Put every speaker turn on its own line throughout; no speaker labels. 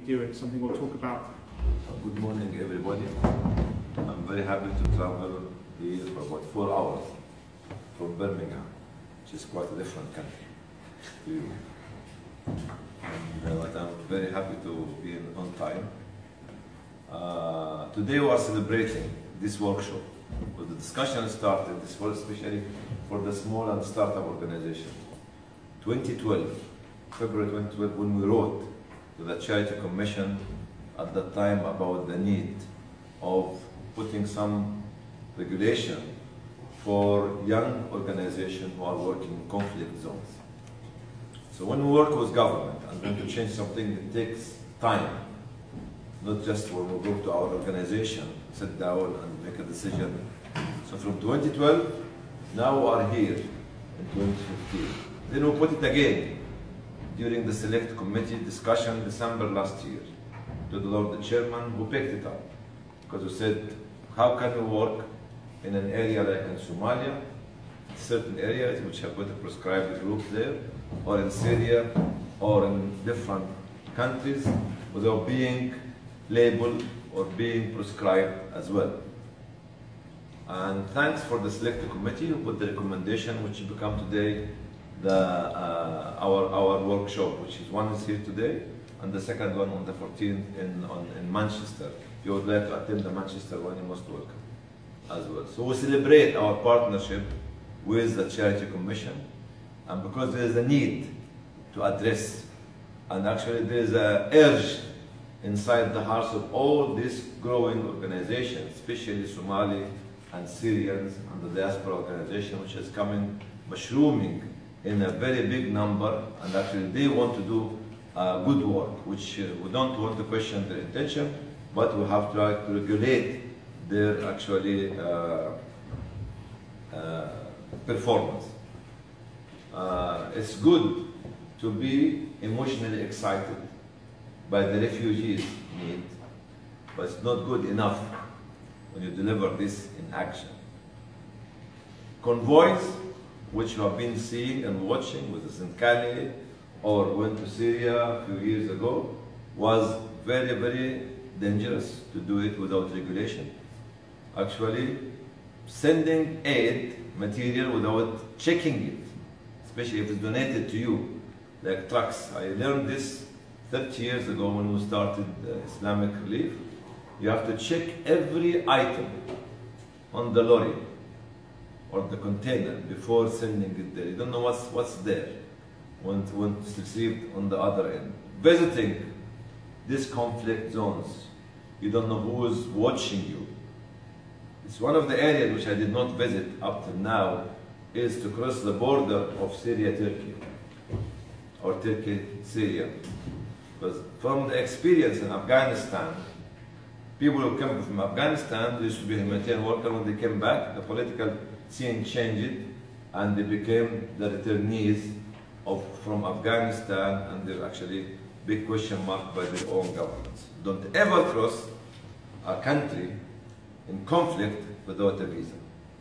Dewitt, something we'll talk about.
Good morning, everybody. I'm very happy to travel here for about 4 hours from Birmingham, which is quite a different country to you. But I'm very happy to be on time. Today we are celebrating this workshop. But the discussion started, this was especially for the small and startup organization. 2012, February 2012, when we wrote to the Charity Commission at that time about the need of putting some regulation for young organizations who are working in conflict zones. So when we work with government and want to change something, it takes time. Not just when we go to our organization, sit down and make a decision. So from 2012, now we are here in 2015. Then we put it again during the select committee discussion December last year to the Lord the Chairman who picked it up. Because we said, how can we work in an area like in Somalia, certain areas which have got a prescribed group there, or in Syria, or in different countries, without being labeled or being prescribed as well. And thanks for the select committee who put the recommendation which become today our workshop, which is one is here today, and the second one on the 14th in Manchester. If you would like to attend the Manchester one, you're most welcome as well. So we celebrate our partnership with the Charity Commission, and because there is a need to address, and actually there is an urge inside the hearts of all these growing organizations, especially Somali and Syrians and the diaspora organization, which is coming, mushrooming in a very big number, and actually they want to do good work, which we don't want to question their intention, but we have to try to regulate their actually performance. It's good to be emotionally excited by the refugees' need, but it's not good enough when you deliver this in action. Convoys, which we have been seeing and watching with the Zincali, or went to Syria a few years ago, was very, very dangerous to do it without regulation. Actually, sending aid material without checking it, especially if it's donated to you, like trucks. I learned this 30 years ago when we started Islamic Relief. You have to check every item on the lorry or the container before sending it there. You don't know what's there when it's received on the other end. Visiting these conflict zones, you don't know who is watching you. It's one of the areas which I did not visit up to now, is to cross the border of Syria-Turkey, or Turkey-Syria. Because from the experience in Afghanistan, people who come from Afghanistan, they used to be humanitarian workers. When they came back, the political scene changed, and they became the returnees from Afghanistan, and they're actually big question mark by their own governments. Don't ever cross a country in conflict without a visa.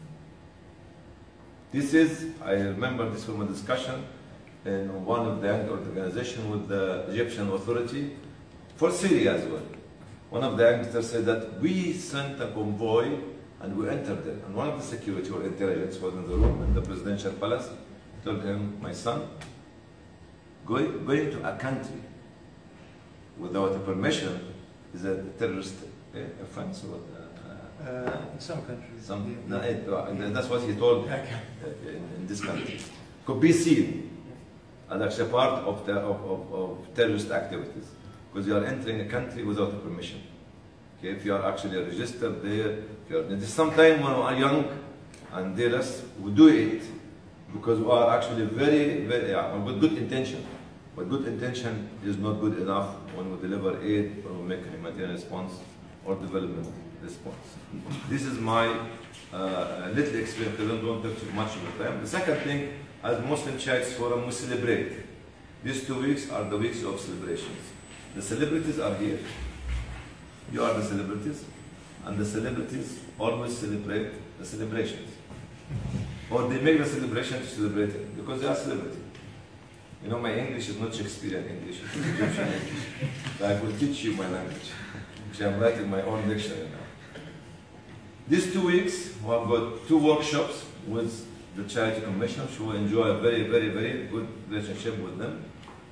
This is, I remember this from a discussion in one of the young organizations with the Egyptian authority for Syria as well. One of the youngsters said that we sent a convoy and we entered it. And one of the security or intelligence was in the room in the presidential palace, told him, my son, going to a country without a permission is a terrorist offense.
In some countries.
That's what he told in this country. Could be seen as actually part of terrorist activities, because you are entering a country without a permission. Okay, if you are actually registered there, sometimes when we are young and dealers, we do it because we are actually very, with good intention. But good intention is not good enough when we deliver aid, when we make a humanitarian response or development response. This is my little experience. I don't want to take too much of the time. The second thing, as Muslim Charities Forum, we celebrate. These 2 weeks are the weeks of celebrations. The celebrities are here. You are the celebrities, and the celebrities always celebrate the celebrations. Or they make the celebration to celebrate it, because they are celebrities. You know, my English is not Shakespearean English, it's Egyptian English. So I will teach you my language, which I'm writing my own dictionary now. These 2 weeks, we have got 2 workshops with the Charity Commission, so we enjoy a very, very, very good relationship with them.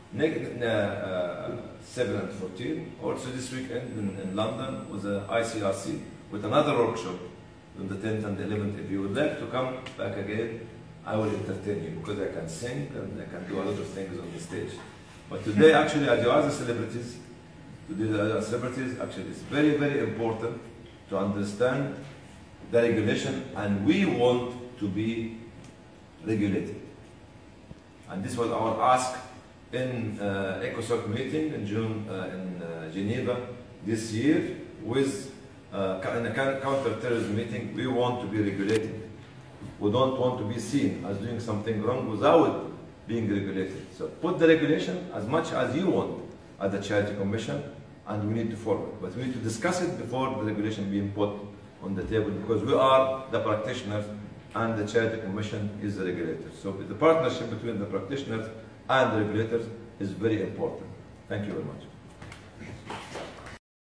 7 and 14, also this weekend in London with the ICRC, with another workshop on the 10th and the 11th. If you would like to come back again, I will entertain you because I can sing and I can do a lot of things on the stage. But today, actually, as you are the celebrities, actually, it's very, very important to understand the regulation, and we want to be regulated. And this was our ask in ECOSOC meeting in June in Geneva this year with in a counter-terrorism meeting. We want to be regulated. We don't want to be seen as doing something wrong without being regulated. So put the regulation as much as you want at the Charity Commission, and we need to follow it. But we need to discuss it before the regulation being put on the table, because we are the practitioners and the Charity Commission is the regulator. So the partnership between the practitioners and the regulators is very important. Thank you very much.